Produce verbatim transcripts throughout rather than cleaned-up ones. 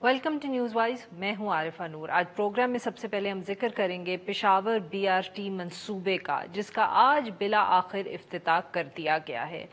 Welcome to news wise. मैं हूं आरिफा नूर। आज प्रोग्राम में सबसे पहले हम जिक्र करेंगे पेशावर बीआरटी मंसूबे का, जिसका आज बिला आखिर इफ्तिताह कर दिया गया है।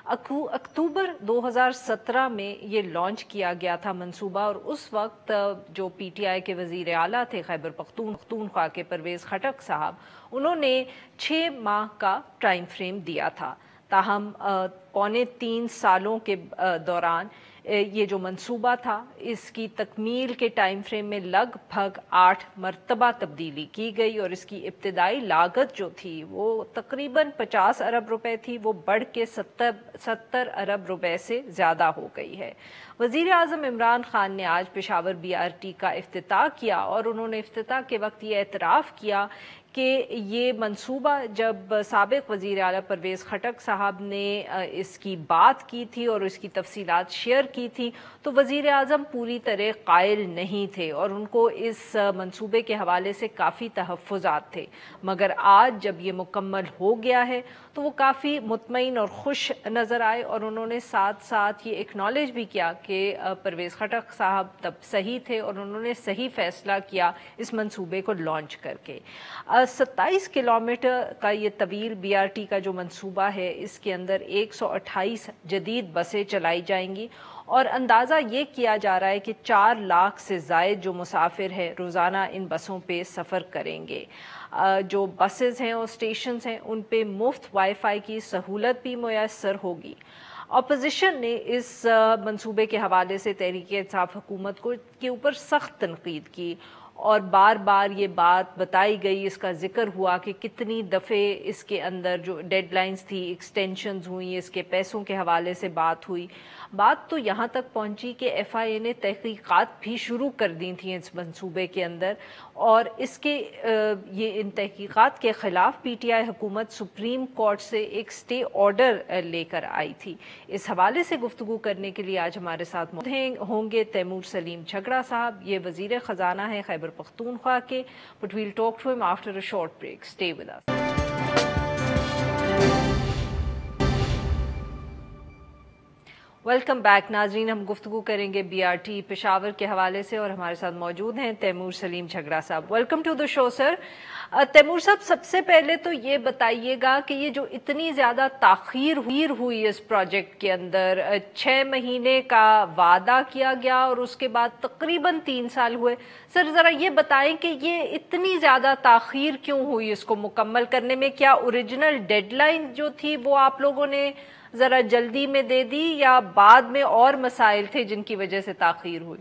अक्टूबर दो हज़ार सत्रह में ये लॉन्च किया गया था मंसूबा, और उस वक्त जो पीटीआई के वज़ीर आला थे खैबर पख्तूनख्वा के परवेज़ खटक साहब, उन्होंने छः माह का टाइम फ्रेम दिया था। ताहम पौने तीन सालों के दौरान ये जो मंसूबा था, इसकी तकमील के टाइम फ्रेम में लगभग आठ मरतबा तब्दीली की गई, और इसकी इब्तदाई लागत जो थी वो तकरीबन पचास अरब रुपए थी, वो बढ़ के सत्तर सत्तर अरब रुपए से ज़्यादा हो गई है। वज़ीर आज़म इमरान खान ने आज पेशावर बीआरटी का इफ्तिताह किया, और उन्होंने इफ्तिताह के वक्त ये एतराफ़ किया कि ये मंसूबा जब साबिक़ वज़ीर आला परवेज़ खटक साहब ने इसकी बात की थी और इसकी तफसीलात शेयर की थी, तो वज़ीर आज़म पूरी तरह कायल नहीं थे और उनको इस मंसूबे के हवाले से काफ़ी तहफ़्फ़ुज़ात थे। मगर आज जब ये मुकम्मल हो गया है तो वो काफ़ी मुतमईन और खुश नज़र आए, और उन्होंने साथ साथ ये एक्नॉलेज भी किया कि परवेज़ खटक साहब तब सही थे और उन्होंने सही फ़ैसला किया इस मंसूबे को लॉन्च करके। सत्ताईस किलोमीटर का ये तवील बीआरटी का जो मंसूबा है, इसके अंदर एक सौ अट्ठाईस जदीद बसें चलाई जाएंगी, और अंदाज़ा ये किया जा रहा है कि चार लाख से ज़ायद जो मुसाफिर हैं रोज़ाना इन बसों पे सफ़र करेंगे। जो बसेज़ हैं और स्टेशंस हैं, उन पे मुफ्त वाईफाई की सहूलत भी मुयस्सर होगी। अपोजिशन ने इस मंसूबे के हवाले से तहरीक-ए-इंसाफ हुकूमत को के ऊपर सख्त तनकीद की, और बार बार ये बात बताई गई, इसका जिक्र हुआ कि कितनी दफ़े इसके अंदर जो डेडलाइंस थी एक्सटेंशंस हुई, इसके पैसों के हवाले से बात हुई। बात तो यहाँ तक पहुँची कि एफ आई ए ने तहकीक़ात भी शुरू कर दी थी इस मंसूबे के अंदर, और इसके ये इन तहकीक़ात के ख़िलाफ़ पी टी आई हुकूमत सुप्रीम कोर्ट से एक स्टे ऑर्डर लेकर आई थी। इस हवाले से गुफ्तगू करने के लिए आज हमारे साथ मौजूद होंगे तैमूर सलीम झगड़ा साहब। ये वज़ीर ख़जाना है खैबर पख्तूनख्वा के। But we'll talk to him after a short break. Stay with us. Welcome back नाजरीन। हम गुफ्तगू करेंगे बीआरटी पेशावर के हवाले से, और हमारे साथ मौजूद हैं तैमूर सलीम झगड़ा साहब। Welcome to the show sir. Taimur साहब, सबसे पहले तो ये बताइएगा कि ये जो इतनी ज़्यादा ताख़ीर हुई इस प्रोजेक्ट के अंदर, छः महीने का वादा किया गया और उसके बाद तकरीबन तीन साल हुए, सर ज़रा ये बताएं कि ये इतनी ज़्यादा ताख़ीर क्यों हुई इसको मुकम्मल करने में? क्या ओरिजिनल डेडलाइन जो थी वो आप लोगों ने ज़रा जल्दी में दे दी, या बाद में और मसाइल थे जिनकी वजह से ताख़ीर हुई?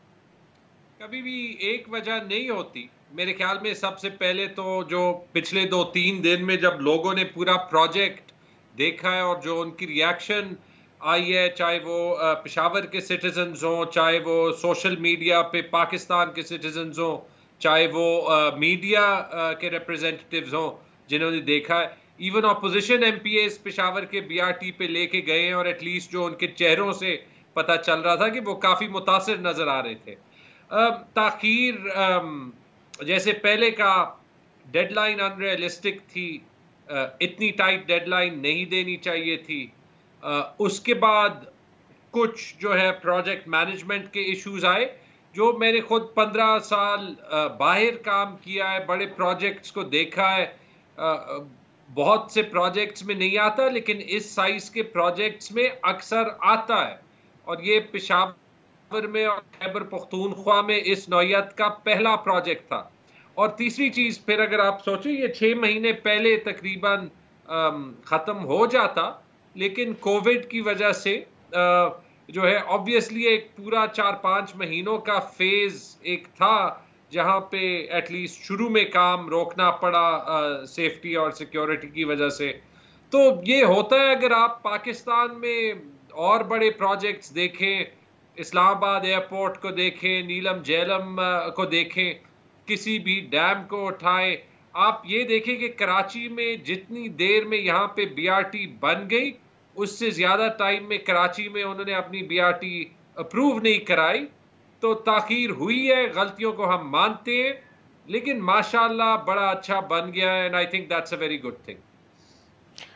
कभी भी एक वजह नहीं होती। मेरे ख्याल में सबसे पहले तो जो पिछले दो तीन दिन में जब लोगों ने पूरा प्रोजेक्ट देखा है और जो उनकी रिएक्शन आई है, चाहे वो पेशावर के सिटीजन्स हों, चाहे वो सोशल मीडिया पे पाकिस्तान के सिटीजन्स हों, चाहे वो मीडिया के रिप्रेजेंटेटिव्स हों जिन्होंने देखा है, even opposition MPs Peshawar के बी आर टी पे लेके गए हैं, और एटलीस्ट जो उनके चेहरों से पता चल रहा था कि वो काफ़ी मुतासिर नज़र आ रहे थे। ताख़ीर, जैसे पहले का डेडलाइन अनरियलिस्टिक थी, इतनी टाइट डेडलाइन नहीं देनी चाहिए थी। उसके बाद कुछ जो है प्रोजेक्ट मैनेजमेंट के इश्यूज आए, जो मैंने खुद पंद्रह साल बाहर काम किया है, बड़े प्रोजेक्ट्स को देखा है, बहुत से प्रोजेक्ट्स में नहीं आता, लेकिन इस साइज के प्रोजेक्ट्स में अक्सर आता है, और ये पेशावर में और खैबर पख्तूनख्वा में इस नौयत का पहला प्रोजेक्ट था। और तीसरी चीज़, फिर अगर आप सोचें, ये छः महीने पहले तकरीबन ख़त्म हो जाता, लेकिन कोविड की वजह से आ, जो है ऑब्वियसली एक पूरा चार पाँच महीनों का फेज़ एक था जहाँ पे एटलीस्ट शुरू में काम रोकना पड़ा सेफ्टी और सिक्योरिटी की वजह से। तो ये होता है, अगर आप पाकिस्तान में और बड़े प्रोजेक्ट्स देखें, इस्लामाबाद एयरपोर्ट को देखें, नीलम झेलम को देखें, किसी भी डैम को उठाएं, आप ये देखें कि कराची में जितनी देर में यहाँ पे बीआरटी बन गई, उससे ज़्यादा टाइम में कराची में उन्होंने अपनी बीआरटी अप्रूव नहीं कराई। तो ताख़ीर हुई है, गलतियों को हम मानते हैं, लेकिन माशाल्लाह बड़ा अच्छा बन गया है, and I think that's a very good thing.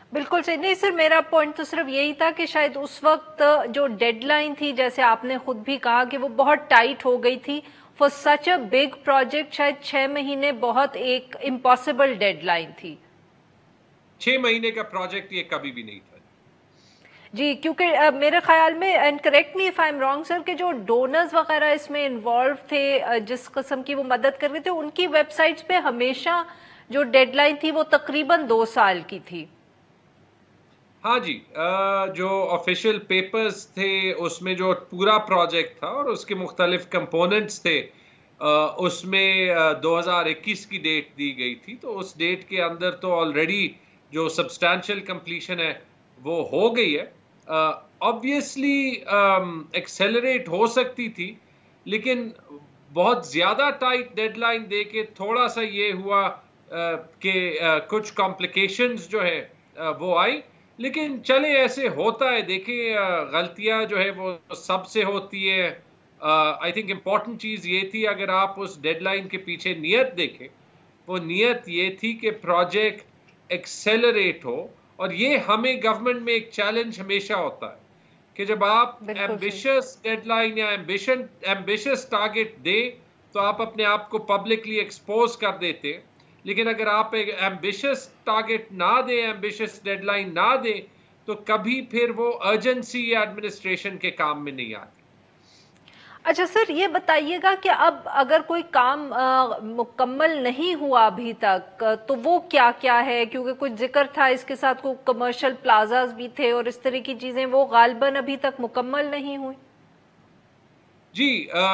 بالکل صحیح. نہیں سر، میرا پوائنٹ تو صرف یہی تھا کہ شاید اس وقت جو ڈیڈ لائن تھی، جیسے آپ نے خود بھی کہا کہ وہ بہت ٹائٹ ہو گئی تھی for such a big project. شاید چھ مہینے بہت ایک امپاسبل ڈیڈ لائن تھی. چھ مہینے کا پروجیکٹ یہ کبھی بھی نہیں تھا جی، کیونکہ میرے خیال میں، and correct me if I am wrong sir, کہ جو ڈونرز وغیرہ اس میں انوالو تھے، جس قسم کی وہ مدد کر رہے تھے، ان کی ویب سائٹس پہ ہمیشہ جو ڈیڈ لائن تھی وہ تقریباً دو سال کی تھی. ہاں جی، جو آفیشیل پیپرز تھے اس میں جو پورا پروجیکٹ تھا اور اس کے مختلف کمپوننٹس تھے، اس میں دو ہزار اکیس کی ڈیٹ دی گئی تھی. تو اس ڈیٹ کے اندر تو آلریڈی جو سبسٹینشیل کمپلیشن ہے وہ ہو گئی ہے. آبویسلی ایکسیلریٹ ہو سکتی تھی، لیکن بہت زیادہ ٹائٹ ڈیڈ لائن دے کے تھوڑا سا یہ ہوا کہ کچھ کمپلیکیشنز جو ہے وہ آئی. لیکن چلے، ایسے ہوتا ہے. دیکھیں، غلطیاں جو ہے وہ سب سے ہوتی ہے. آئی تھنک امپورٹنٹ چیز یہ تھی، اگر آپ اس ڈیڈ لائن کے پیچھے نیت دیکھیں، وہ نیت یہ تھی کہ پروجیکٹ ایکسیلریٹ ہو. اور یہ ہمیں گورنمنٹ میں ایک چیلنج ہمیشہ ہوتا ہے کہ جب آپ ایمبیشس ڈیڈ لائن یا ایمبیشن ایمبیشس ٹارگٹ دیں تو آپ اپنے آپ کو پبلکلی ایکسپوز کر دیتے. لیکن اگر آپ ایک ایمبیشس ٹارگٹ نہ دیں، ایمبیشس ڈیڈ لائن نہ دیں، تو کبھی پھر وہ ارجنسی یا ایڈمنسٹریشن کے کام میں نہیں آتی. اچھا سر، یہ بتائیے گا کہ اب اگر کوئی کام مکمل نہیں ہوا ابھی تک تو وہ کیا کیا ہے؟ کیونکہ کچھ ذکر تھا اس کے ساتھ، کوئی کمرشل پلازاز بھی تھے اور اس طرح کی چیزیں، وہ غالباً ابھی تک مکمل نہیں ہوئی. جی،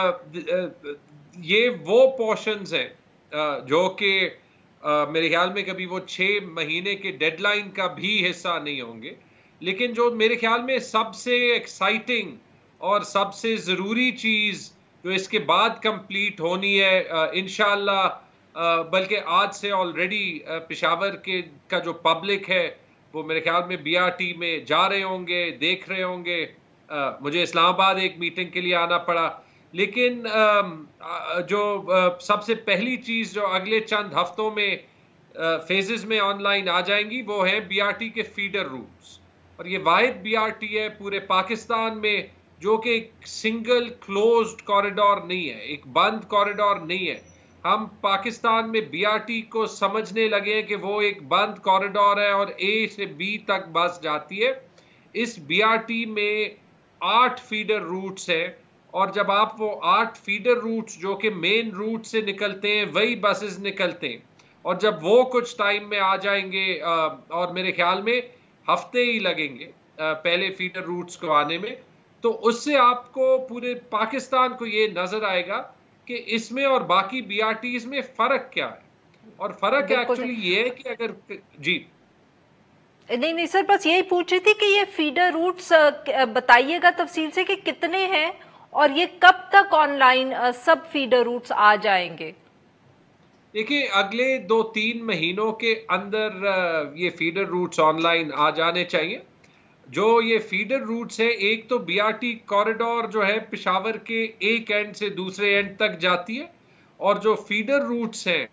یہ وہ پورشنز ہیں جو کہ میرے خیال میں کبھی وہ چھ مہینے کے ڈیڈ لائن کا بھی حصہ نہیں ہوں گے. لیکن جو میرے خیال میں سب سے ایکسائٹنگ اور سب سے ضروری چیز جو اس کے بعد کمپلیٹ ہونی ہے انشاءاللہ، بلکہ آج سے آلریڈی پشاور کے کا جو پبلک ہے وہ میرے خیال میں بی آر ٹی میں جا رہے ہوں گے، دیکھ رہے ہوں گے. مجھے اسلام آباد ایک میٹنگ کے لیے آنا پڑا، لیکن جو سب سے پہلی چیز جو اگلے چند ہفتوں میں فیزز میں آن لائن آ جائیں گی وہ ہے بی آر ٹی کے فیڈر روٹس. اور یہ واحد بی آر ٹی ہے پورے پاکستان میں جو کہ ایک سنگل کلوزڈ کوریڈور نہیں ہے، ایک بند کوریڈور نہیں ہے. ہم پاکستان میں بی آر ٹی کو سمجھنے لگے ہیں کہ وہ ایک بند کوریڈور ہے اور اے سے بی تک بس جاتی ہے. اس بی آر ٹی میں آٹھ فیڈر روٹس ہیں، اور جب آپ وہ آٹھ فیڈر روٹس جو کہ مین روٹ سے نکلتے ہیں وہی بسز نکلتے ہیں، اور جب وہ کچھ ٹائم میں آ جائیں گے، اور میرے خیال میں ہفتے ہی لگیں گے پہلے فیڈر روٹس کو آنے میں، تو اس سے آپ کو پورے پاکستان کو یہ نظر آئے گا کہ اس میں اور باقی بی آر ٹیز میں فرق کیا ہے. اور فرق ایکچولی یہ ہے کہ اگر جی نہیں نہیں سر، بس یہی پوچھ رہی تھی کہ یہ فیڈر روٹس بتائیے گا تفصیل سے کہ کتنے ہیں اور یہ کب تک آن لائن سب فیڈر روٹس آ جائیں گے؟ دیکھیں، اگلے دو تین مہینوں کے اندر یہ فیڈر روٹس آن لائن آ جانے چاہیے. جو یہ فیڈر روٹس ہیں، ایک تو بی آر ٹی کوریڈور جو ہے پشاور کے ایک اینڈ سے دوسرے اینڈ تک جاتی ہے، اور جو فیڈر روٹس ہیں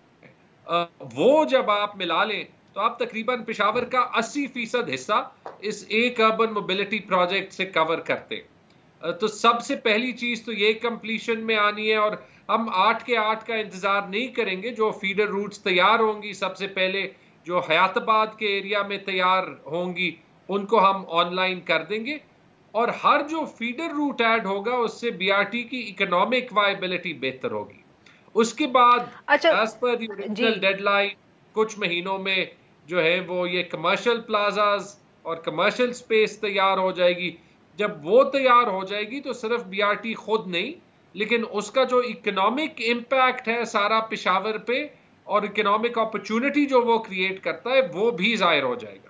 وہ جب آپ ملا لیں تو آپ تقریباً پشاور کا اسی فیصد حصہ اس ایک اربن موبلٹی پروجیکٹ سے کور کرتے. تو سب سے پہلی چیز تو یہ کمپلیشن میں آنی ہے، اور ہم آٹھ کے آٹھ کا انتظار نہیں کریں گے. جو فیڈر روٹس تیار ہوں گی سب سے پہلے جو حیات آباد کے ایریا میں تیار ہوں گی ان کو ہم آن لائن کر دیں گے. اور ہر جو فیڈر روٹ ایڈ ہوگا اس سے بی آر ٹی کی اکنامک وائبلٹی بہتر ہوگی. اس کے بعد as per the original deadline کچھ مہینوں میں جو ہے وہ یہ کمرشل پلازاز اور کمرشل سپیس تیار ہو جائے گی. جب وہ تیار ہو جائے گی تو صرف بی آر ٹی خود نہیں، لیکن اس کا جو اکنامک امپیکٹ ہے سارا پشاور پہ اور اکنامک اپرچونٹی جو وہ کریٹ کرتا ہے وہ بھی ظاہر ہو جائے گا.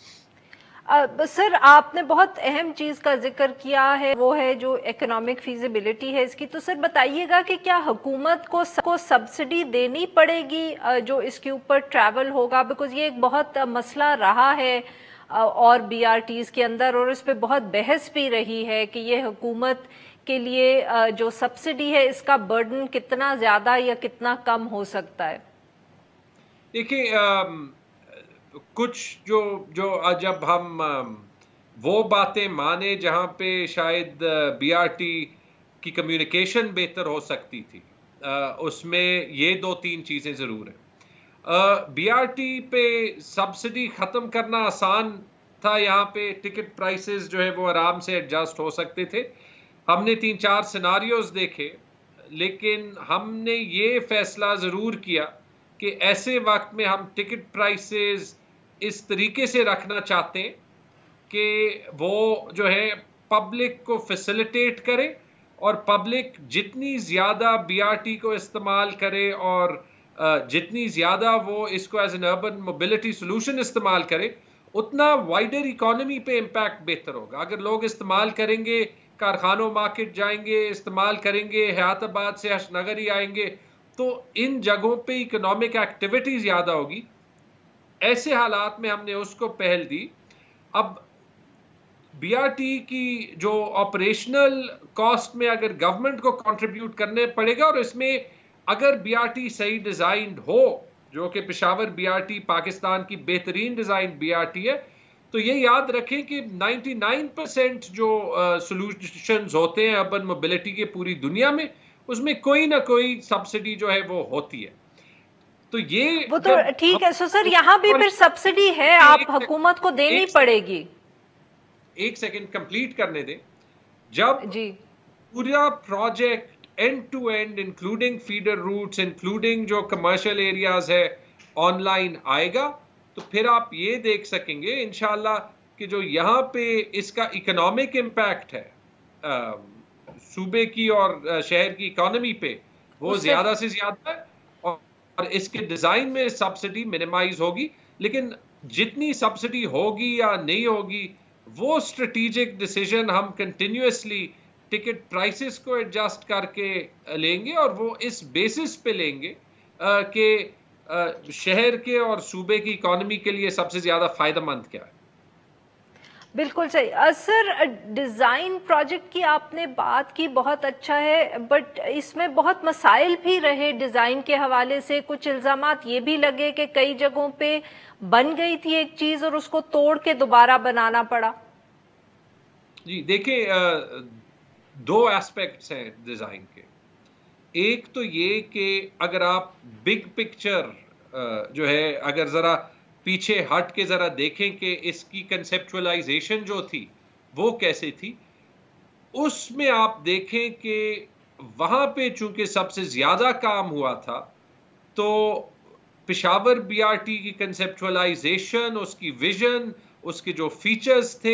سر، آپ نے بہت اہم چیز کا ذکر کیا ہے، وہ ہے جو اکنامک فیزیبلٹی ہے اس کی. تو سر بتائیے گا کہ کیا حکومت کو کو سبسڈی دینی پڑے گی جو اس کے اوپر ٹریول ہوگا؟ بیکاز یہ ایک بہت مسئلہ رہا ہے اور بی آر ٹیز کے اندر، اور اس پہ بہت بحث بھی رہی ہے کہ یہ حکومت کے لیے جو سبسڈی ہے اس کا برڈن کتنا زیادہ یا کتنا کم ہو سکتا ہے. دیکھیں، کچھ جو جو جب ہم وہ باتیں مانے جہاں پہ شاید بی آر ٹی کی کمیونیکیشن بہتر ہو سکتی تھی، اس میں یہ دو تین چیزیں ضرور ہیں. بی آر ٹی پہ سبسڈی ختم کرنا آسان تھا، یہاں پہ ٹکٹ پرائسز جو ہے وہ آرام سے ایڈجسٹ ہو سکتے تھے. ہم نے تین چار سیناریوز دیکھے، لیکن ہم نے یہ فیصلہ ضرور کیا کہ ایسے وقت میں ہم ٹکٹ پرائسز اس طریقے سے رکھنا چاہتے ہیں کہ وہ جو ہے پبلک کو فیسیلیٹیٹ کرے، اور پبلک جتنی زیادہ بی آر ٹی کو استعمال کرے اور جتنی زیادہ وہ اس کو as an urban mobility solution استعمال کرے، اتنا وائڈر اکانومی پہ امپیکٹ بہتر ہوگا. اگر لوگ استعمال کریں گے، کارخانوں مارکیٹ جائیں گے، استعمال کریں گے، حیات آباد سے حش نگر ہی آئیں گے، تو ان جگہوں پہ اکنامک ایکٹیویٹی زیادہ ہوگی. ایسے حالات میں ہم نے اس کو پہل دی. اب بی آر ٹی کی جو آپریشنل کاسٹ میں اگر گورنمنٹ کو کنٹریبیوٹ کرنے پڑے گا، اور اس میں اگر بی آر ٹی صحیح ڈیزائنڈ ہو، جو کہ Peshawar B R T Pakistan کی بہترین ڈیزائن بی آر ٹی ہے، تو یہ یاد رکھیں کہ نائنٹی نائن پرسینٹ جو سولوشنز ہوتے ہیں اربن موبلٹی کے پوری دنیا میں، اس میں کوئی نہ کوئی سبسڈی جو ہے وہ ہوتی ہے. تو یہ وہ تو ٹھیک ہے. سو سر یہاں بھی پھر سبسڈی ہے، آپ حکومت کو دینی پڑے گی. ایک سیکنڈ کمپلیٹ کرنے دیں. جب جی پورا project end to end including feeder routes, including جو کمرشل ایریاز ہے، آن لائن آئے گا، تو پھر آپ یہ دیکھ سکیں گے انشاءاللہ کہ جو یہاں پہ اس کا اکنامک امپیکٹ ہے صوبے کی اور شہر کی اکانومی پہ، وہ زیادہ سے زیادہ ہے، اور اس کے ڈیزائن میں سبسڈی منیمائز ہوگی. لیکن جتنی سبسڈی ہوگی یا نہیں ہوگی، وہ اسٹریٹجک ڈیسیژن ہم کنٹینیوسلی ٹکٹ پرائسز کو ایڈجسٹ کر کے لیں گے، اور وہ اس بیسس پہ لیں گے کہ شہر کے اور صوبے کی اکانومی کے لیے سب سے زیادہ فائدہ مند کیا ہے. بالکل صحیح. سر ڈیزائن پروجیکٹ کی آپ نے بات کی، بہت اچھا ہے، بٹ اس میں بہت مسائل بھی رہے ڈیزائن کے حوالے سے. کچھ الزامات یہ بھی لگے کہ کئی جگہوں پہ بن گئی تھی ایک چیز اور اس کو توڑ کے دوبارہ بنانا پڑا. جی دیکھیں، دو ایسپیکٹس ہیں ڈیزائن کے. ایک تو یہ کہ اگر آپ بگ پکچر جو ہے اگر ذرا پیچھے ہٹ کے ذرا دیکھیں کہ اس کی کنسپچولائزیشن جو تھی وہ کیسے تھی، اس میں آپ دیکھیں کہ وہاں پہ چونکہ سب سے زیادہ کام ہوا تھا، تو پشاور بی آر ٹی کی کنسپچولائزیشن، اس کی ویژن، اس کے جو فیچرز تھے،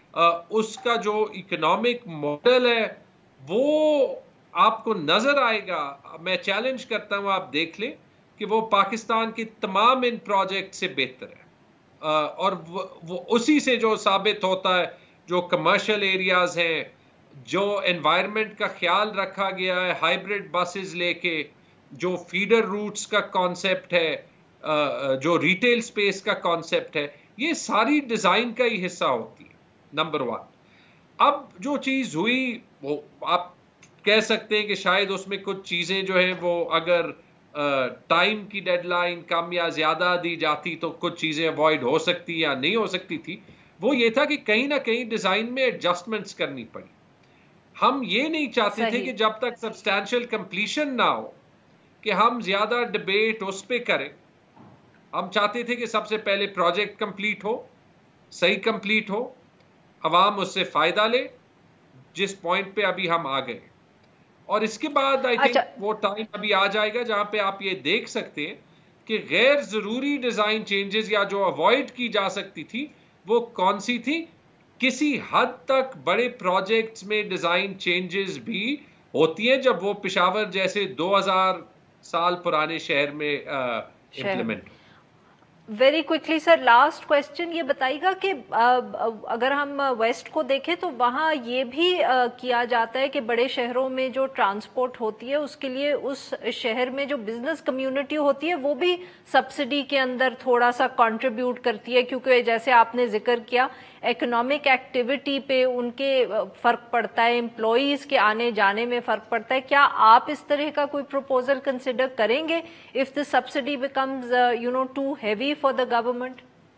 اس کا جو اکنامک ماڈل ہے، وہ آپ کو نظر آئے گا. میں چیلنج کرتا ہوں آپ دیکھ لیں کہ وہ پاکستان کے تمام ان پروجیکٹ سے بہتر ہے. اور وہ اسی سے جو ثابت ہوتا ہے، جو کمرشل ایریاز ہیں، جو انوائرمنٹ کا خیال رکھا گیا ہے ہائیبرڈ بسز لے کے، جو فیڈر روٹس کا کانسیپٹ ہے، جو ریٹیل سپیس کا کانسیپٹ ہے، یہ ساری ڈیزائن کا ہی حصہ ہوتی ہے. Number one. اب جو چیز ہوئی، وہ آپ کہہ سکتے ہیں کہ شاید اس میں کچھ چیزیں جو ہیں وہ اگر ٹائم کی ڈیڈ لائن کم یا زیادہ دی جاتی تو کچھ چیزیں اوائڈ ہو سکتی یا نہیں ہو سکتی تھی. وہ یہ تھا کہ کہیں نہ کہیں ڈیزائن میں ایڈجسٹمنٹس کرنی پڑی. ہم یہ نہیں چاہتے تھے کہ جب تک سبسٹینشیل کمپلیشن نہ ہو کہ ہم زیادہ ڈبیٹ اس پہ کریں. ہم چاہتے تھے کہ سب سے پہلے پروجیکٹ کمپلیٹ ہو، صحیح کمپلیٹ ہو، عوام اس سے فائدہ لے، جس پوائنٹ پہ ابھی ہم آ گئے. اور اس کے بعد آئی تھنک وہ ٹائم ابھی آ جائے گا جہاں پہ آپ یہ دیکھ سکتے ہیں کہ غیر ضروری ڈیزائن چینجز یا جو اوائڈ کی جا سکتی تھی وہ کون سی تھی. کسی حد تک بڑے پروجیکٹس میں ڈیزائن چینجز بھی ہوتی ہیں جب وہ پشاور جیسے دو ہزار سال پرانے شہر میں implement. Very quickly sir, last question یہ بتائیے گا کہ اگر ہم ویسٹ کو دیکھیں تو وہاں یہ بھی کیا جاتا ہے کہ بڑے شہروں میں جو ٹرانسپورٹ ہوتی ہے اس کے لیے اس شہر میں جو بزنس کمیونٹی ہوتی ہے وہ بھی سبسڈی کے اندر تھوڑا سا کنٹریبیوٹ کرتی ہے، کیونکہ جیسے آپ نے ذکر کیا اکنامک ایکٹیویٹی پہ ان کے فرق پڑتا ہے، امپلائیز کے آنے جانے میں فرق پڑتا ہے. کیا آپ اس طرح کا کوئی پروپوزل کنسیڈر کریں گے if the subsidy becomes uh, you know too heavy for the government?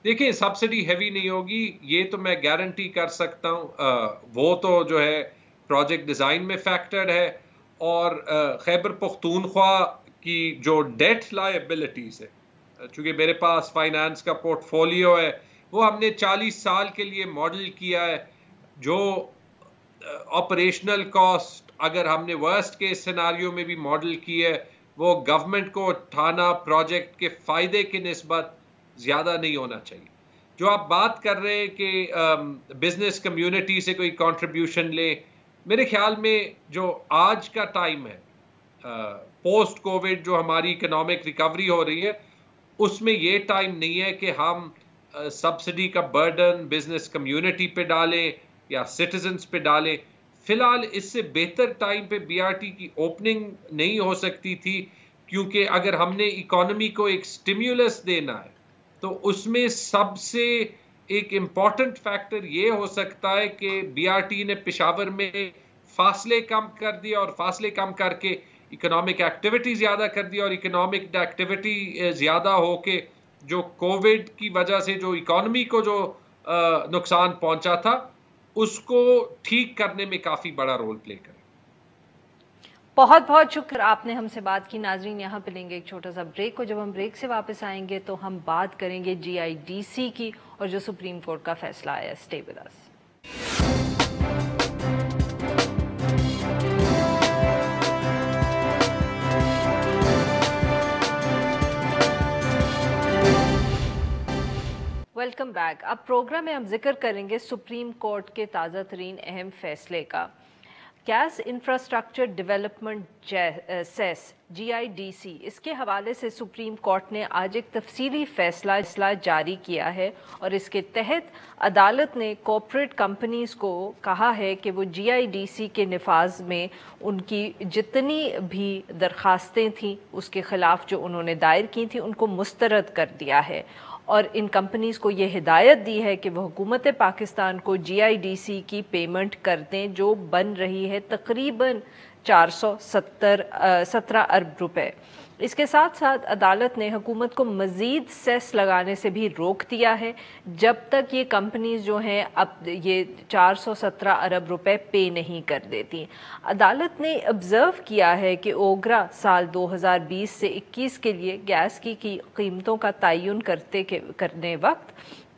دیکھیں سبسڈی ہیوی نہیں ہوگی یہ تو میں گارنٹی کر سکتا ہوں. وہ تو جو ہے پروجیکٹ ڈیزائن میں فیکٹرڈ ہے. اور خیبر پختونخوا کی جو ڈیٹ لائبلٹیز ہے, چونکہ میرے پاس فائنانس کا پورٹ فولیو ہے, وہ ہم نے چالیس سال کے لیے ماڈل کیا ہے. جو آپریشنل کاسٹ اگر ہم نے ورسٹ کے سیناریو میں بھی ماڈل کی ہے وہ گورنمنٹ کو اٹھانا پروجیکٹ کے فائدے کی نسبت زیادہ نہیں ہونا چاہیے. جو آپ بات کر رہے ہیں کہ بزنس کمیونٹی سے کوئی کنٹریبیوشن لے, میرے خیال میں جو آج کا ٹائم ہے پوسٹ کووڈ جو ہماری اکنامک ریکوری ہو رہی ہے اس میں یہ ٹائم نہیں ہے کہ ہم سبسڈی کا برڈن بزنس کمیونٹی پہ ڈالیں یا سٹیزنز پہ ڈالیں. فی الحال اس سے بہتر ٹائم پہ بی آر ٹی کی اوپننگ نہیں ہو سکتی تھی, کیونکہ اگر ہم نے اکانومی کو ایک سٹیمیولس دینا ہے تو اس میں سب سے ایک امپورٹنٹ فیکٹر یہ ہو سکتا ہے کہ بی آر ٹی نے پشاور میں فاصلے کم کر دیے اور فاصلے کم کر کے اکنامک ایکٹیویٹی زیادہ کر دی, اور اکنامک ایکٹیویٹی زیادہ ہو کے جو کووڈ کی وجہ سے جو اکانومی کو جو نقصان پہنچا تھا اس کو ٹھیک کرنے میں کافی بڑا رول پلے کرے. بہت بہت شکر آپ نے ہم سے بات کی. ناظرین یہاں پہ لیں گے ایک چھوٹا سا بریک کو. جب ہم بریک سے واپس آئیں گے تو ہم بات کریں گے جی آئی ڈی سی کی اور جو سپریم کورٹ کا فیصلہ آیا. Stay with us. Welcome back. اب پروگرام میں ہم ذکر کریں گے سپریم کورٹ کے تازہ ترین اہم فیصلے کا. Gas infrastructure development cess G I D C, اس کے حوالے سے سپریم کورٹ نے آج ایک تفصیلی فیصلہ جاری کیا ہے اور اس کے تحت عدالت نے کارپوریٹ کمپنیز کو کہا ہے کہ وہ جی آئی ڈی سی کے نفاذ میں ان کی جتنی بھی درخواستیں تھیں اس کے خلاف جو انہوں نے دائر کی تھیں ان کو مسترد کر دیا ہے, اور ان کمپنیز کو یہ ہدایت دی ہے کہ وہ حکومت پاکستان کو جی آئی ڈی سی کی پیمنٹ کر دیں جو بن رہی ہے تقریباً چار سو ستر سترہ ارب روپے. اس کے ساتھ ساتھ عدالت نے حکومت کو مزید سیس لگانے سے بھی روک دیا ہے جب تک یہ کمپنیز جو ہیں اب یہ چار سو سترہ ارب روپے پے نہیں کر دیتی. عدالت نے آبزرو کیا ہے کہ اوگرا سال دو ہزار بیس سے اکیس کے لیے گیس کی قیمتوں کا تعین کرتے کرنے وقت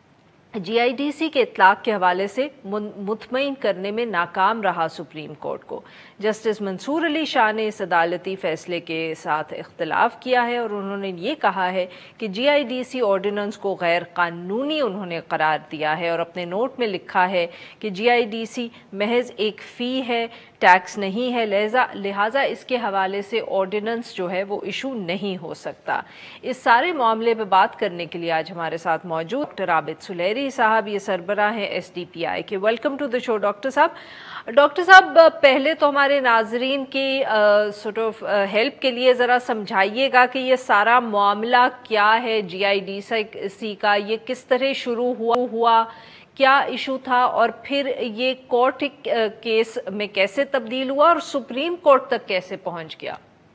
جی آئی ڈی سی کے اطلاق کے حوالے سے مطمئن کرنے میں ناکام رہا سپریم کورٹ کو. جسٹس منصور علی شاہ نے اس عدالتی فیصلے کے ساتھ اختلاف کیا ہے اور انہوں نے یہ کہا ہے کہ جی آئی ڈی سی آرڈیننس کو غیر قانونی انہوں نے قرار دیا ہے, اور اپنے نوٹ میں لکھا ہے کہ جی آئی ڈی سی محض ایک فی ہے, ٹیکس نہیں ہے, لہذا لہٰذا اس کے حوالے سے آرڈیننس جو ہے وہ ایشو نہیں ہو سکتا. اس سارے معاملے پہ بات کرنے کے لیے آج ہمارے ساتھ موجود ڈاکٹر عابد سلیری صاحب, یہ سربراہ ہیں ایس ڈی پی آئی کے. Welcome to the show doctor صاحب. ڈاکٹر صاحب پہلے تو ہمارے ناظرین کی سورٹ آف ہیلپ کے لیے ذرا سمجھائیے گا کہ یہ سارا معاملہ کیا ہے جی آئی ڈی سی کا, یہ کس طرح شروع ہوا ہوا کیا ایشو تھا, اور پھر یہ کورٹ کیس میں کیسے تبدیل ہوا اور سپریم کورٹ تک کیسے پہنچ گیا؟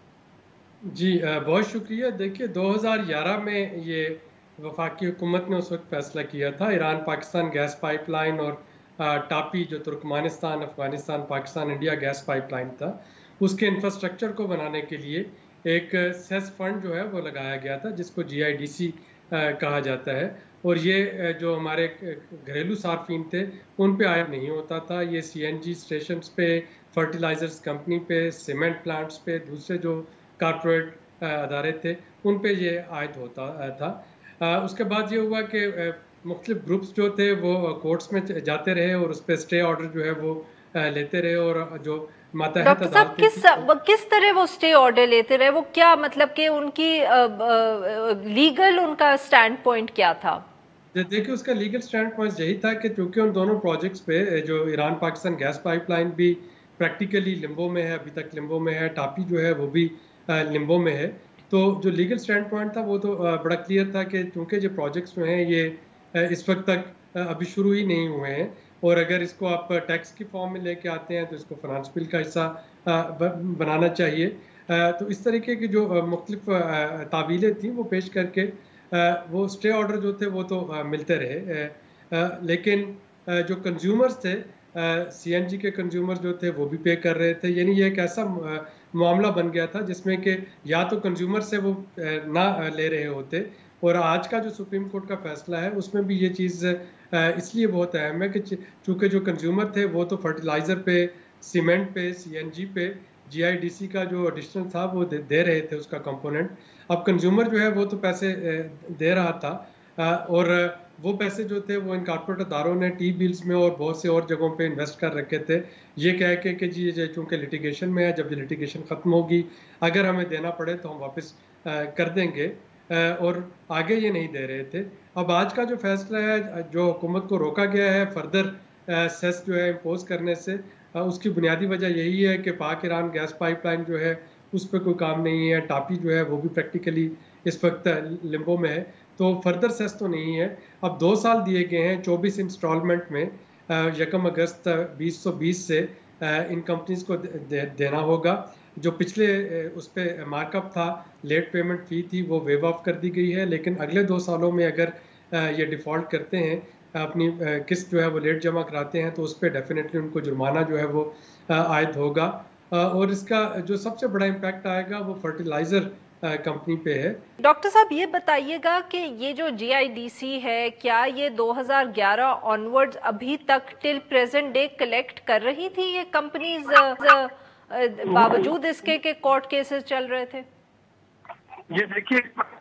جی بہت شکریہ. دیکھیے دو ہزار گیارہ میں یہ وفاقی حکومت نے اس وقت فیصلہ کیا تھا Iran Pakistan gas pipeline اور ٹاپی جو Turkmenistan Afghanistan Pakistan India gas pipeline تھا اس کے انفراسٹرکچر کو بنانے کے لیے ایک سیس فنڈ جو ہے وہ لگایا گیا تھا جس کو جی آئی ڈی سی کہا جاتا ہے, اور یہ جو ہمارے گھریلو صارفین تھے ان پہ عائد نہیں ہوتا تھا. یہ سی این جی اسٹیشنز پہ, فرٹیلائزرز کمپنی پہ, سیمنٹ پلانٹس پہ, دوسرے جو کارپوریٹ ادارے تھے ان پہ یہ عائد ہوتا تھا. اس کے بعد یہ ہوا کہ مختلف گروپس جو تھے وہ کورٹس میں جاتے رہے اور اس پہ اسٹے آرڈر جو ہے وہ لیتے رہے, اور جو ماتحت عدالتیں کس کس طرح وہ اسٹے آرڈر لیتے رہے, وہ کیا مطلب کہ ان کی لیگل ان کا سٹینڈ پوائنٹ کیا تھا؟ دیکھیں اس کا لیگل سٹینڈ پوائنٹ یہی تھا کہ چونکہ ان دونوں پروجیکٹس پہ جو Iran Pakistan gas pipeline بھی پریکٹیکلی لمبو میں ہے, ابھی تک لمبو میں ہے, ٹاپی جو ہے وہ بھی لمبو میں ہے, تو جو لیگل سٹینڈ پوائنٹ تھا وہ تو بڑا کلیئر تھا کہ چونکہ جو پروجیکٹس جو ہیں یہ اس وقت تک ابھی شروع ہی نہیں ہوئے ہیں, اور اگر اس کو آپ ٹیکس کی فارم میں لے کے آتے ہیں تو اس کو فنانس بل کا حصہ بنانا چاہیے. تو اس طریقے کی جو مختلف تعویلیں تھیں وہ پیش کر کے وہ اسٹے آرڈر جو تھے وہ تو ملتے رہے، لیکن جو کنزیومرز تھے، سی این جی کے کنزیومر جو تھے وہ بھی پے کر رہے تھے. یعنی یہ ایک ایسا معاملہ بن گیا تھا جس میں کہ یا تو کنزیومر سے وہ نہ لے رہے ہوتے. اور آج کا جو سپریم کورٹ کا فیصلہ ہے اس میں بھی یہ چیز اس لیے بہت اہم ہے کہ چونکہ جو کنزیومر تھے وہ تو فرٹیلائزر پہ، سیمنٹ پہ، سی این جی پہ جی آئی ڈی سی کا جو ایڈیشنل تھا وہ دے رہے تھے اس کا کمپوننٹ. اب کنزیومر جو ہے وہ تو پیسے دے رہا تھا، اور وہ پیسے جو تھے وہ ان کارپوریٹ اداروں نے ٹی بلز میں اور بہت سے اور جگہوں پہ انویسٹ کر رکھے تھے، یہ کہہ کے کہ جی چونکہ لٹیگیشن میں ہے، جب یہ لٹیگیشن ختم ہوگی اگر ہمیں دینا پڑے تو ہم واپس کر دیں گے، اور آگے یہ نہیں دے رہے تھے. اب آج کا جو فیصلہ ہے جو حکومت کو روکا گیا ہے فردر سیس جو ہے امپوز کرنے سے، اس کی بنیادی وجہ یہی ہے کہ پاک ایران گیس پائپ لائن جو ہے اس پہ کوئی کام نہیں ہے، ٹاپی جو ہے وہ بھی پریکٹیکلی اس وقت لمبو میں ہے، تو فردر سیس تو نہیں ہے. اب دو سال دیے گئے ہیں چوبیس انسٹالمنٹ میں، یکم اگست بیس سو بیس سے ان کمپنیز کو دینا ہوگا. جو پچھلے اس پہ مارک اپ تھا، لیٹ پیمنٹ فی تھی، وہ ویو آف کر دی گئی ہے، لیکن اگلے دو سالوں میں اگر یہ ڈیفالٹ کرتے ہیں، اپنی قسط جو ہے وہ لیٹ جمع کراتے ہیں، تو اس پہ ڈیفینیٹلی ان کو جرمانہ جو ہے وہ عائد ہوگا. اور اس کا جو سب سے بڑا امپیکٹ آئے گا وہ فرٹیلائزر کمپنی پہ ہے. ڈاکٹر صاحب یہ بتائیے گا کہ یہ جو جی آئی ڈی سی ہے، کیا یہ دو ہزار گیارہ آنورڈز ابھی تک ٹل پریزنٹ ڈے کلیکٹ کر رہی تھی یہ کمپنیز، باوجود اس کے کہ کورٹ کیسز چل رہے تھے؟ یہ دیکھیے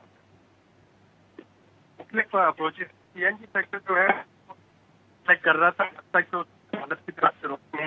approach C N G sector جو ہے چیک کر رہا تھا جب تک تو حالت کی طرف سے روکنے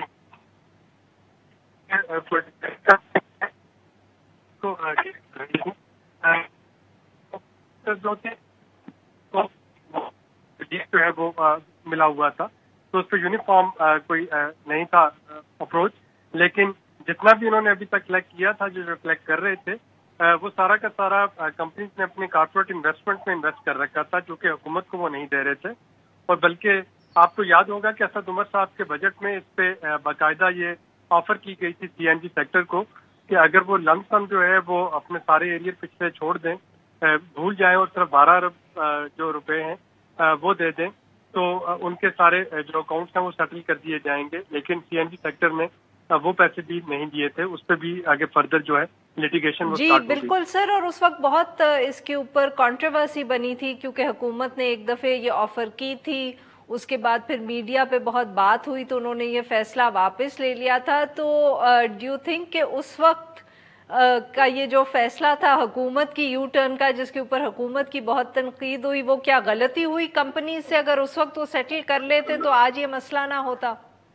جو ہے وہ ملا ہوا تھا، تو اس پہ یونیفارم کوئی نہیں تھا اپروچ. لیکن جتنا بھی انہوں نے ابھی تک کلیکٹ کیا تھا، جو جو کلیکٹ کر رہے تھے، وہ سارا کا سارا کمپنیز نے اپنے کارپوریٹ انویسٹمنٹ میں انویسٹ کر رکھا تھا، جو کہ حکومت کو وہ نہیں دے رہے تھے. اور بلکہ آپ کو یاد ہوگا کہ اسد عمر صاحب کے بجٹ میں اس پہ باقاعدہ یہ آفر کی گئی تھی سی این جی سیکٹر کو کہ اگر وہ لم سم جو ہے وہ اپنے سارے ایریا پچھلے چھوڑ دیں، بھول جائیں، اور صرف بارہ ارب جو روپے ہیں وہ دے دیں، تو ان کے سارے جو اکاؤنٹس ہیں وہ سیٹل کر دیے جائیں گے. لیکن سی این جی سیکٹر نے وہ پیسے بھی نہیں دیے تھے، اس پہ بھی آگے فردر جو ہے لیٹیگیشن. جی بالکل سر، اور اس وقت بہت اس کے اوپر کنٹروورسی بنی تھی کیونکہ حکومت نے ایک دفعہ یہ آفر کی تھی، اس کے بعد پھر میڈیا پہ بہت بات ہوئی تو انہوں نے یہ فیصلہ واپس لے لیا تھا. تو ڈو یو تھنک کہ اس وقت کا یہ جو فیصلہ تھا حکومت کی یو ٹرن کا، جس کے اوپر حکومت کی بہت تنقید ہوئی، وہ کیا غلطی ہوئی کمپنی سے؟ اگر اس وقت وہ سیٹل کر لیتے تو آج یہ مسئلہ نہ ہوتا.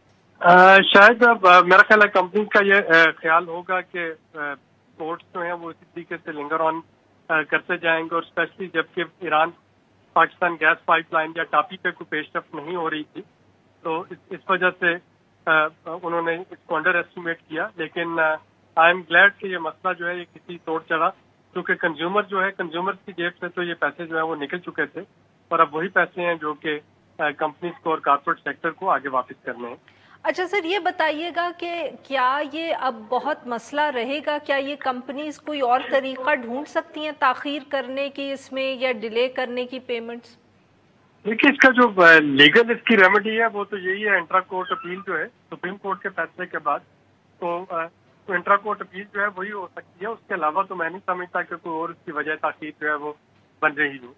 شاید میرا خیال ہے کمپنی کا یہ خیال ہوگا کہ کورٹس جو ہیں وہ اسی طریقے سے لنگر آن کرتے جائیں گے، اور اسپیشلی جبکہ Iran Pakistan gas pipeline یا ٹاپی پہ کوئی پیش رفت نہیں ہو رہی تھی، تو اس وجہ سے انہوں نے اس کو انڈر ایسٹیمیٹ کیا. لیکن آئی ایم گلیڈ کہ یہ مسئلہ جو ہے یہ کسی توڑ چڑھا، کیونکہ کنزیومر جو ہے کنزیومر کی جیب سے تو یہ پیسے جو ہیں وہ نکل چکے تھے، اور اب وہی پیسے ہیں جو کہ کمپنیز کو اور کارپوریٹ سیکٹر کو آگے واپس کرنے ہیں. اچھا سر، یہ بتائیے گا کہ کیا یہ اب بہت مسئلہ رہے گا؟ کیا یہ کمپنیز کوئی اور طریقہ ڈھونڈ سکتی ہیں تاخیر کرنے کی اس میں یا ڈیلے کرنے کی پیمنٹس؟ دیکھیے، اس کا جو لیگل اس کی ریمیڈی ہے وہ تو یہی ہے، انٹرا کورٹ اپیل جو ہے سپریم کورٹ کے فیصلے کے بعد، تو انٹرا کورٹ اپیل جو ہے وہی ہو سکتی ہے. اس کے علاوہ تو میں نہیں سمجھتا کہ کوئی اور اس کی وجہ تاخیر جو ہے وہ بن رہی ہو.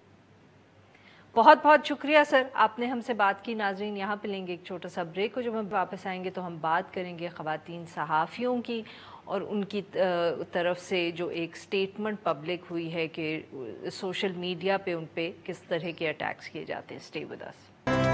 بہت بہت شکریہ سر، آپ نے ہم سے بات کی. ناظرین، یہاں پہ لیں گے ایک چھوٹا سا بریک، کو جب ہم واپس آئیں گے تو ہم بات کریں گے خواتین صحافیوں کی اور ان کی طرف سے جو ایک سٹیٹمنٹ پبلک ہوئی ہے کہ سوشل میڈیا پہ ان پہ کس طرح کے اٹیکس کیے جاتے ہیں. Stay with us.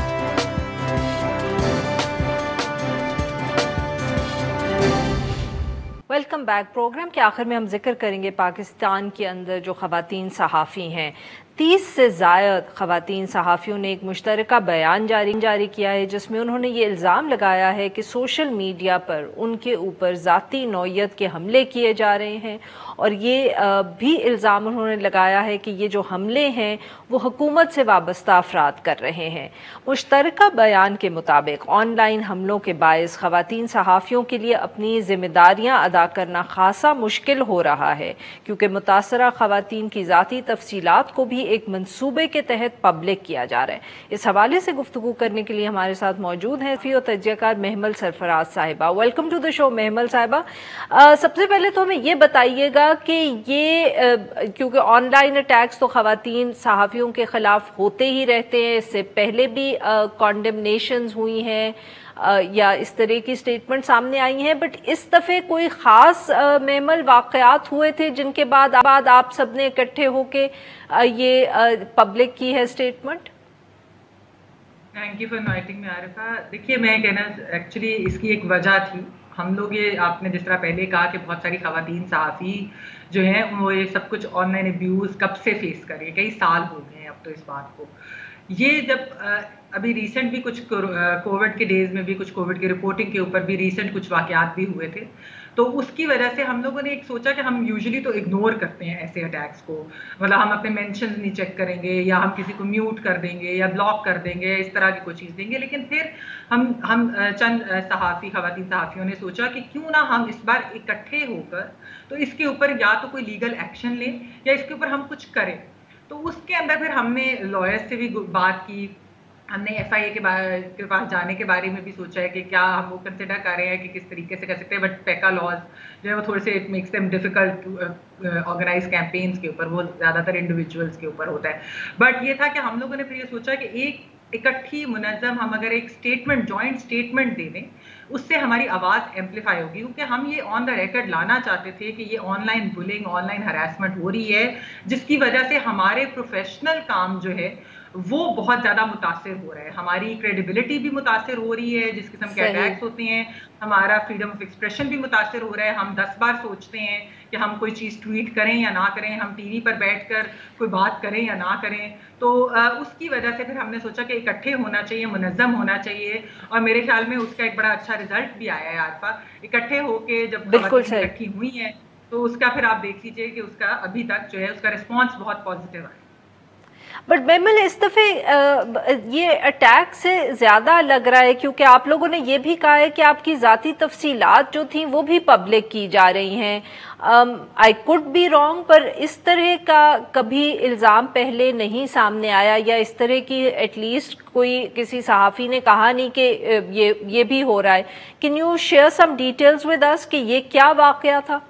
Welcome back. Programme کے آخر میں ہم ذکر کریں گے پاکستان کے اندر جو خواتین صحافی ہیں. تیس سے زائد خواتین صحافیوں نے ایک مشترکہ بیان جاری جاری کیا ہے جس میں انہوں نے یہ الزام لگایا ہے کہ سوشل میڈیا پر ان کے اوپر ذاتی نوعیت کے حملے کیے جا رہے ہیں، اور یہ بھی الزام انہوں نے لگایا ہے کہ یہ جو حملے ہیں وہ حکومت سے وابستہ افراد کر رہے ہیں. مشترکہ بیان کے مطابق آن لائن حملوں کے باعث خواتین صحافیوں کے لیے اپنی ذمہ داریاں ادا کرنا خاصا مشکل ہو رہا ہے، کیونکہ متاثرہ خواتین کی ذاتی تفصیلات کو بھی ایک मंसूबे के तहत पब्लिक किया जा रहा है। इस हवाले से गुफ्तगू करने के लिए हमारे साथ मौजूद हैं फी और तजज़ियाकार महमल सरफराज साहिबा। Welcome to the show Mehmal साहिबा। सबसे पहले तो हमें ये बताइएगा कि ये आ, क्योंकि ऑनलाइन अटैक्स तो ख़वातीन सहाफ़ियों के ख़िलाफ़ होते ही रहते हैं, इससे पहले भी कॉन्डेमनेशंस हुई हैं या इस तरह की स्टेटमेंट सामने आई हैं, बट इस दफ़े कोई ख़ास महमल वाक़यात हुए थे जिनके बाद बाद आप सब ने इकट्ठे होके ये पब्लिक की है statement? Thank you for inviting me Arifa. देखिए, मैं कहना एक्चुअली इसकी एक वजह थी, हम लोग ये आपने जिस तरह पहले कहा कि बहुत सारी ख़वातीन सहाफ़ी जो हैं वो ये सब कुछ ऑनलाइन अब्यूज़ कब से फेस कर रही है, कई साल हो गए हैं अब तो इस बात को। ये जब अभी रिसेंट भी कुछ कोविड के डेज में भी कुछ कोविड की रिपोर्टिंग के ऊपर भी रिसेंट कुछ वाक़यात भी हुए थे, तो उसकी वजह से हम लोगों ने एक सोचा कि हम यूजुअली तो इग्नोर करते हैं ऐसे अटैक्स को, मतलब हम अपने मेंशंस नहीं चेक करेंगे या हम किसी को म्यूट कर देंगे या ब्लॉक कर देंगे, इस तरह की कोई चीज़ देंगे। लेकिन फिर हम हम चंद सहाफ़ी ख़वातीन सहाफ़ियों ने सोचा कि क्यों ना हम इस बार इकट्ठे होकर तो इसके ऊपर या तो कोई लीगल एक्शन लें या इसके ऊपर हम कुछ करें। तो उसके अंदर फिर हमने लॉयर्स से भी बात की, हमने एफ आई ए के, के पास जाने के बारे में भी सोचा है कि क्या हम वो कंसिडर कर रहे हैं कि किस तरीके से कर सकते हैं, बट पैका लॉज जो है वो थोड़े से it makes them difficult to organise campaigns के ऊपर, वो ज़्यादातर इंडिविजुअल्स के ऊपर होता है। बट ये था कि हम लोगों ने फिर ये सोचा कि एक इकट्ठी मुनज़्ज़म हम अगर एक स्टेटमेंट जॉइंट स्टेटमेंट दे दें, उससे हमारी आवाज़ एम्पलीफाई होगी, क्योंकि हम ये ऑन द रिकॉर्ड लाना चाहते थे कि ये ऑनलाइन बुलिंग, ऑनलाइन हरासमेंट हो रही है, जिसकी वजह से हमारे प्रोफेशनल काम जो है वो बहुत ज़्यादा मुतासिर हो रहा है, हमारी क्रेडिबिलिटी भी मुतासिर हो रही है, जिस किस्म के अटैक्स होते हैं हमारा फ्रीडम ऑफ एक्सप्रेशन भी मुतासिर हो रहा है। हम दस बार सोचते हैं कि हम कोई चीज़ ट्वीट करें या ना करें, हम टीवी पर बैठकर कोई बात करें या ना करें। तो आ, उसकी वजह से फिर हमने सोचा कि इकट्ठे होना चाहिए, मुनज़्ज़म होना चाहिए, और मेरे ख्याल में उसका एक बड़ा अच्छा रिजल्ट भी आया है आरिफा। इकट्ठे होके जब ख़वातीन इकट्ठी हुई हैं तो उसका फिर आप देख लीजिए कि उसका अभी तक जो है उसका रिस्पॉन्स बहुत पॉजिटिव आया। बट महमल, इस दफ़े ये अटैक से ज़्यादा लग रहा है क्योंकि आप लोगों ने ये भी कहा है कि आपकी ज़ाती तफसीलात जो थी वो भी पब्लिक की जा रही हैं। आई कुड बी रॉन्ग, पर इस तरह का कभी इल्ज़ाम पहले नहीं सामने आया, या इस तरह की एटलीस्ट कोई किसी सहाफ़ी ने कहा नहीं कि ये ये भी हो रहा है। Can you share some details with us कि ये क्या वाक़या था?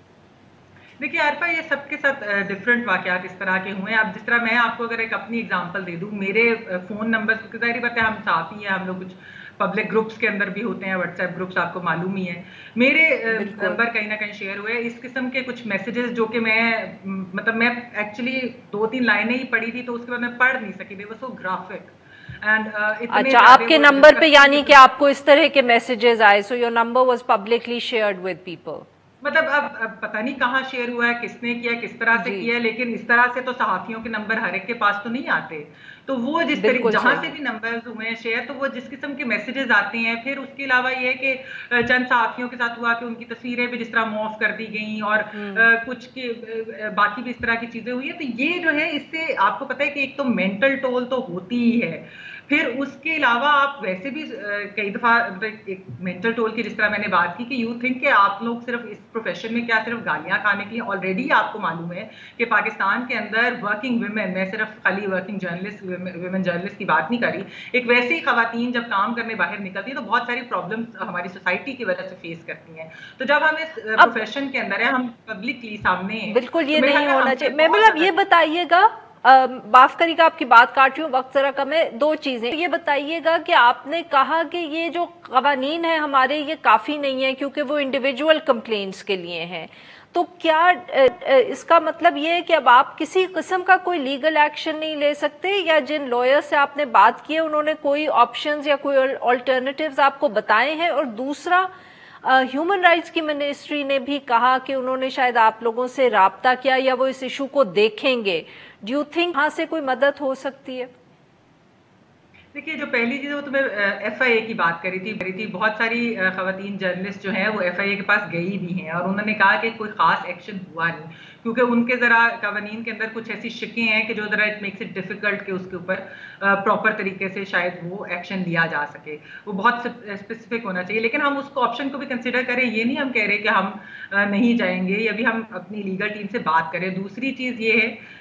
देखिए आरिफा, ये सबके साथ डिफरेंट वाक़यात इस तरह के हुए हैं। अब जिस तरह मैं आपको अगर एक अपनी एग्जांपल दे दूं, मेरे फ़ोन नंबर, क्योंकि ज़ाहिर बात है हम साथी हैं, हम लोग कुछ पब्लिक ग्रुप्स के अंदर भी होते हैं, व्हाट्सएप ग्रुप्स आपको मालूम ही है, मेरे नंबर कहीं ना कहीं शेयर हुए। इस किस्म के कुछ मैसेजेस जो कि मैं मतलब मैं एक्चुअली दो तीन लाइनें ही पढ़ी थी, तो उसके बाद मैं पढ़ नहीं सकी, दे वर सो ग्राफिक। एंड अच्छा, आपके नंबर पे यानी कि आपको इस तरह के मैसेजेस आए, so your number was publicly shared with people? मतलब अब, अब पता नहीं कहाँ शेयर हुआ है, किसने किया, किस तरह से किया, लेकिन इस तरह से तो सहाफियों के नंबर हर एक के पास तो नहीं आते। तो वो जिस तरीके जहां से भी नंबर्स हुए हैं शेयर, तो वो जिस किस्म के मैसेजेस आते हैं। फिर उसके अलावा ये है कि चंद सहाफियों के साथ हुआ कि उनकी तस्वीरें भी जिस तरह मॉफ कर दी गई, और आ, कुछ के बाकी भी इस तरह की चीजें हुई है। तो ये जो है, इससे आपको पता है कि एक तो मेंटल टोल तो होती ही है, फिर उसके अलावा आप वैसे भी कई दफ़ा एक मेंटल टोल की जिस तरह मैंने बात की कि यू थिंक कि आप लोग सिर्फ इस प्रोफेशन में क्या सिर्फ गालियां खाने के लिए, ऑलरेडी आपको मालूम है कि पाकिस्तान के अंदर वर्किंग वुमेन, मैं सिर्फ खाली वर्किंग जर्नलिस्ट वुमेन जर्नलिस्ट की बात नहीं कर रही, एक वैसे ही खवातीन जब काम करने बाहर निकलती है तो बहुत सारी प्रॉब्लम्स हमारी सोसाइटी की वजह से फेस करती हैं। तो जब हम इस प्रोफेशन के अंदर है, हम पब्लिकली सामने हैं, बिल्कुल ये नहीं होना चाहिए। मैं मतलब ये बताइएगा, माफ करिएगा आपकी बात काट रही हूँ, वक्त जरा कम है। दो चीजें ये बताइएगा कि आपने कहा कि ये जो कवानीन है हमारे, ये काफी नहीं है क्योंकि वो इंडिविजुअल कंप्लेंट्स के लिए हैं। तो क्या इसका मतलब ये है कि अब आप किसी किस्म का कोई लीगल एक्शन नहीं ले सकते, या जिन लॉयर से आपने बात की है उन्होंने कोई ऑप्शंस या कोई ऑल्टरनेटिव्स आपको बताए हैं? और दूसरा, ह्यूमन uh, राइट्स की मिनिस्ट्री ने भी कहा कि उन्होंने शायद आप लोगों से राब्ता किया या वो इस इशू को देखेंगे। डू यू थिंक वहां से कोई मदद हो सकती है? देखिए, जो पहली चीज़ वो तो मैं एफ आई ए की बात करी थी करी थी बहुत सारी खवातीन जर्नलिस्ट जो हैं वो एफ आई ए के पास गई भी हैं, और उन्होंने कहा कि कोई ख़ास एक्शन हुआ नहीं, क्योंकि उनके ज़रा कवानीन के अंदर कुछ ऐसी शिकें हैं कि जो ज़रा इट मेक्स इट डिफ़िकल्ट कि उसके ऊपर प्रॉपर तरीके से शायद वो एक्शन लिया जा सके। वो बहुत स्पेसिफिक होना चाहिए, लेकिन हम उसको ऑप्शन को भी कंसिडर करें। ये नहीं हम कह रहे कि हम नहीं जाएंगे, या भी हम अपनी लीगल टीम से बात करें। दूसरी चीज़ ये है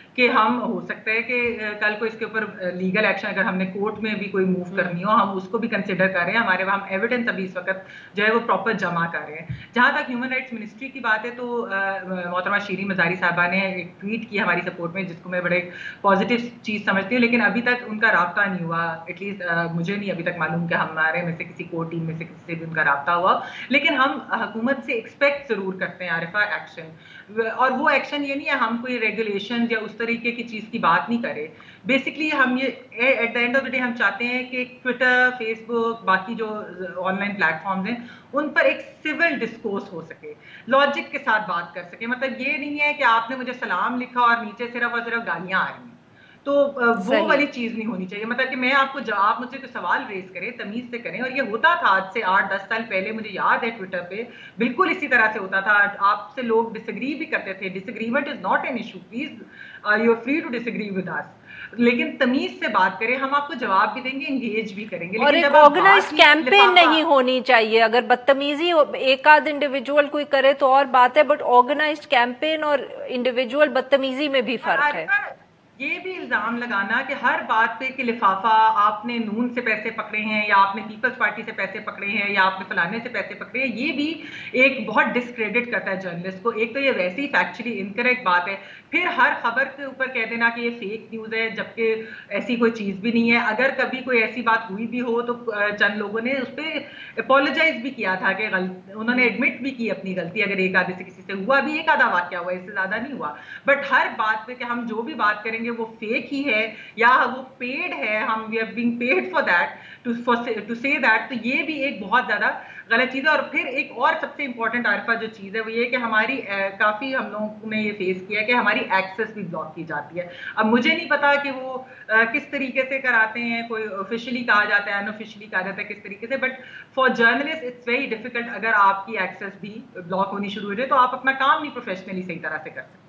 کہ ہم ہو سکتا ہے کہ کل کو اس کے اوپر لیگل ایکشن اگر ہم نے کورٹ میں بھی کوئی موو کرنی ہو ہم اس کو بھی کنسیڈر کر رہے ہیں. ہمارے وہاں ایویڈنس ابھی اس وقت جو ہے وہ پراپر جمع کر رہے ہیں. جہاں تک ہیومن رائٹس منسٹری کی بات ہے تو محترمہ شیریں مزاری صاحبہ نے ایک ٹویٹ کی ہماری سپورٹ میں جس کو میں بڑے پازیٹیو چیز سمجھتی ہوں, لیکن ابھی تک ان کا رابطہ نہیں ہوا. ایٹ لیسٹ مجھے نہیں ابھی تک معلوم کہ ہمارے میں سے کسی کور ٹیم میں سے کسی سے بھی ان کا رابطہ ہوا, لیکن ہم حکومت سے ایکسپیکٹ ضرور کرتے ہیں عارفہ ایکشن. اور وہ ایکشن یہ نہیں ہے ہم کوئی ریگولیشن یا اس طریقے کی چیز کی بات نہیں کرے. بیسکلی ہم یہ at the end of the day ہم چاہتے ہیں کہ ٹویٹر, فیس بک, باقی جو آن لائن پلیٹ فارمز ہیں ان پر ایک سول ڈسکورس ہو سکے, لاجک کے ساتھ بات کر سکے. مطلب یہ نہیں ہے کہ آپ نے مجھے سلام لکھا اور نیچے صرف اور صرف گالیاں آ رہی ہیں, تو وہ والی چیز نہیں ہونی چاہیے. مطلب کہ میں آپ کو آپ مجھ سے کوئی سوال ریز کریں تمیز سے کریں, اور یہ ہوتا تھا آج سے آٹھ دس سال پہلے, مجھے یاد ہے ٹویٹر پہ بالکل اسی طرح سے ہوتا تھا. آپ سے لوگ ڈس ایگری بھی کرتے تھے, disagreement is not an issue, please you are free to disagree with us, لیکن تمیز سے بات کریں, ہم آپ کو جواب بھی دیں گے, انگیج بھی کریں گے. اور ایک آرگنائزڈ کیمپین نہیں ہونی چاہیے. اگر بدتمیزی ایک آدھ انڈیویجول کوئی کرے تو اور بات ہے, بٹ آرگنائزڈ کیمپین اور انڈیویجول بدتمیزی میں بھی فرق ہے. یہ بھی الزام لگانا کہ ہر بات پہ کہ لفافہ آپ نے نون سے پیسے پکڑے ہیں یا آپ نے پیپلز پارٹی سے پیسے پکڑے ہیں یا آپ نے فلانے سے پیسے پکڑے ہیں, یہ بھی ایک بہت ڈسکریڈٹ کرتا ہے جرنلسٹ کو. ایک تو یہ ویسے ہی فیکچولی انکریکٹ بات ہے, پھر ہر خبر کے اوپر کہہ دینا کہ یہ فیک نیوز ہے جبکہ ایسی کوئی چیز بھی نہیں ہے. اگر کبھی کوئی ایسی بات ہوئی بھی ہو تو چند لوگوں نے اس پہ اپولوجائز بھی کیا تھا کہ انہوں نے ایڈمٹ بھی کی اپنی غلطی, اگر ایک آدھے سے کسی سے ہوا بھی, ایک آدھا واقعہ ہوا, اس سے زیادہ نہیں ہوا. بٹ ہر بات پہ کہ ہم جو بھی بات کریں گے وہ فیک ہی ہے یا وہ پیڈ ہے, ہم we are being paid for that to to say that, تو یہ بھی ایک بہت زیادہ غلط چیز ہے. اور پھر ایک اور سب سے امپورٹنٹ عارفہ جو چیز ہے وہ یہ کہ ہماری کافی ہم لوگوں نے یہ فیس کیا ہے کہ ہماری ایکسیس بھی بلاک کی جاتی ہے. اب مجھے نہیں پتا کہ وہ کس طریقے سے کراتے ہیں, کوئی آفیشلی کہا جاتا ہے, ان آفیشلی کہا جاتا ہے کس طریقے سے, but for journalist it's very difficult. اگر آپ کی ایکسیس بھی بلاک ہونی شروع ہو جائے تو آپ اپنا کام نہیں پروفیشنلی صحیح طرح سے کر سکتے.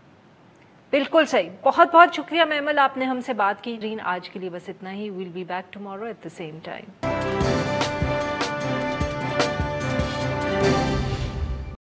بالکل صحیح. بہت بہت شکریہ میمل, آپ نے ہم سے بات کی. رین آج کے لیے بس اتنا ہی. We'll be back tomorrow at the same time.